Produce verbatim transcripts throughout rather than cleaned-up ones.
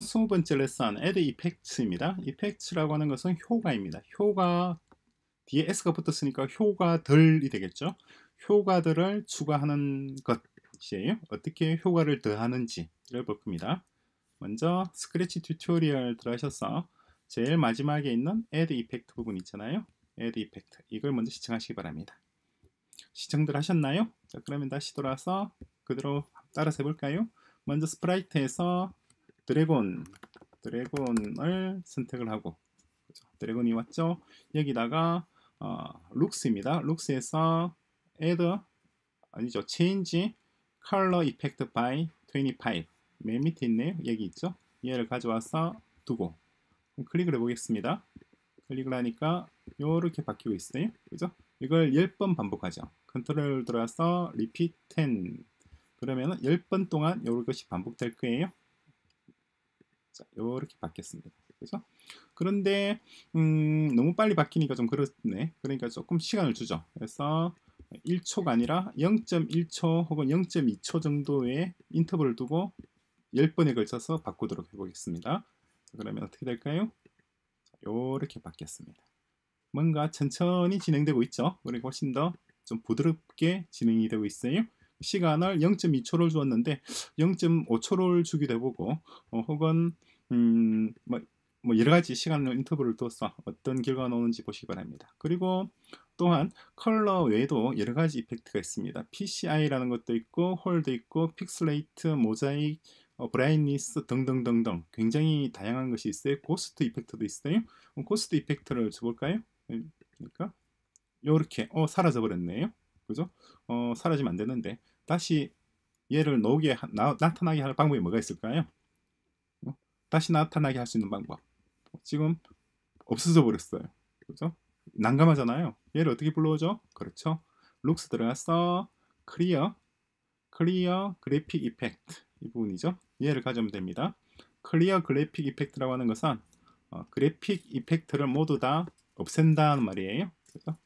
스무 번째 레슨 add effects입니다. effects라고 하는 것은 효과입니다. 효과 뒤에 s가 붙었으니까 효과들이 되겠죠. 효과들을 추가하는 것이에요. 어떻게 효과를 더하는지를 볼 겁니다. 먼저 스크래치 튜토리얼 들어가셔서 제일 마지막에 있는 add effect 부분 있잖아요. add effect 이걸 먼저 시청하시기 바랍니다. 시청들 하셨나요? 자, 그러면 다시 돌아와서 그대로 따라서 해볼까요? 먼저 스프라이트에서 드래곤 드래곤을 선택을 하고, 그죠? 드래곤이 왔죠? 여기다가 어, 룩스입니다. 룩스에서 add 아니죠, change color effect by 이십오 맨 밑에 있네요. 여기 있죠? 얘를 가져와서 두고 클릭을 해보겠습니다. 클릭을 하니까 이렇게 바뀌고 있어요. 그죠? 이걸 십 번 반복하죠. 컨트롤 들어가서 repeat ten 그러면 십 번 동안 이것이 반복될 거예요. 자, 이렇게 바뀌었습니다. 그죠? 그런데 음, 너무 빨리 바뀌니까 좀 그렇네. 그러니까 조금 시간을 주죠. 그래서 일 초가 아니라 영 점 일 초 혹은 영 점 이 초 정도의 인터벌을 두고 십 번에 걸쳐서 바꾸도록 해보겠습니다. 그러면 어떻게 될까요? 이렇게 바뀌었습니다. 뭔가 천천히 진행되고 있죠. 그리고 훨씬 더 좀 부드럽게 진행이 되고 있어요. 시간을 영 점 이 초를 주었는데 영 점 오 초를 주기도 해보고 어, 혹은 음, 뭐, 뭐 여러가지 시간을 인터벌을 둬서 어떤 결과가 나오는지 보시기 바랍니다. 그리고 또한 컬러 외에도 여러가지 이펙트가 있습니다. 피씨아이라는 것도 있고 홀도 있고 픽슬레이트, 모자이크, 어, 브라이트니스 등등등등 굉장히 다양한 것이 있어요. 고스트 이펙트도 있어요. 고스트 이펙트를 줘볼까요? 그러니까 요렇게 어 사라져 버렸네요. 그죠? 어 사라지면 안 되는데 다시 얘를 나오게 나, 나타나게 할 방법이 뭐가 있을까요? 어? 다시 나타나게 할 수 있는 방법 지금 없어져 버렸어요. 그죠? 난감하잖아요. 얘를 어떻게 불러오죠? 그렇죠. 룩스 들어가서 클리어 클리어 그래픽 이펙트 이 부분이죠. 얘를 가져오면 됩니다. 클리어 그래픽 이펙트라고 하는 것은 어, 그래픽 이펙트를 모두 다 없앤다는 말이에요. 그래서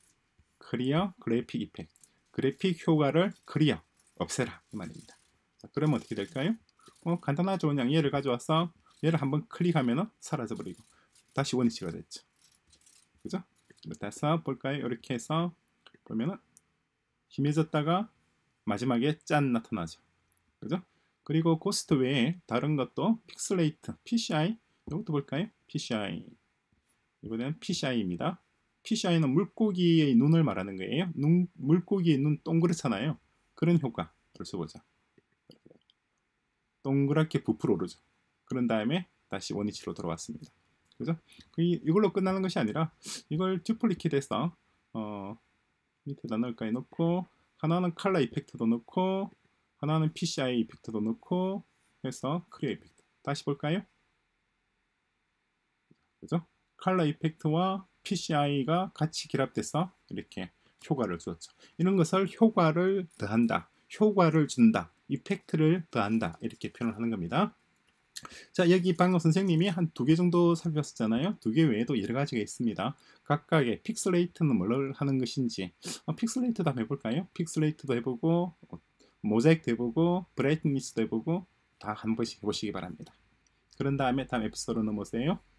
클리어 그래픽 이펙트 그래픽 효과를 클리어 없애라 이 말입니다. 자, 그러면 어떻게 될까요? 어, 간단하죠. 그냥 얘를 가져와서 얘를 한번 클릭하면 사라져 버리고 다시 원위치가 됐죠. 그죠? 다시 볼까요? 이렇게 해서 보면은 희미해졌다가 마지막에 짠 나타나죠. 그죠? 그리고 고스트 외에 다른 것도 픽슬레이트, 피씨아이 이것도 볼까요? 피씨아이 이번엔 피씨아이입니다. 피씨아이는 물고기의 눈을 말하는 거예요. 눈, 물고기의 눈 동그랗잖아요. 그런 효과를 써보자. 동그랗게 부풀어 오르죠. 그런 다음에 다시 원위치로 돌아왔습니다. 그죠? 이걸로 끝나는 것이 아니라 이걸 듀플리케이트해서 어, 밑에다 넣을까요? 넣고 하나는 컬러 이펙트도 넣고 하나는 피씨아이 이펙트도 넣고 해서 클리어 이펙트 다시 볼까요? 그죠? 컬러 이펙트와 피씨아이가 같이 결합돼서 이렇게 효과를 주었죠. 이런 것을 효과를 더한다, 효과를 준다, 이펙트를 더한다 이렇게 표현을 하는 겁니다. 자, 여기 방금 선생님이 한 두 개 정도 살펴봤잖아요. 두 개 외에도 여러 가지가 있습니다. 각각의 픽슬레이트는 뭘 하는 것인지 어, 픽슬레이트도 한번 해볼까요? 픽슬레이트도 해보고 모자이크도 해보고 브라이트니스도 해보고 다 한 번씩 해보시기 바랍니다. 그런 다음에 다음 에피소드로 넘어오세요.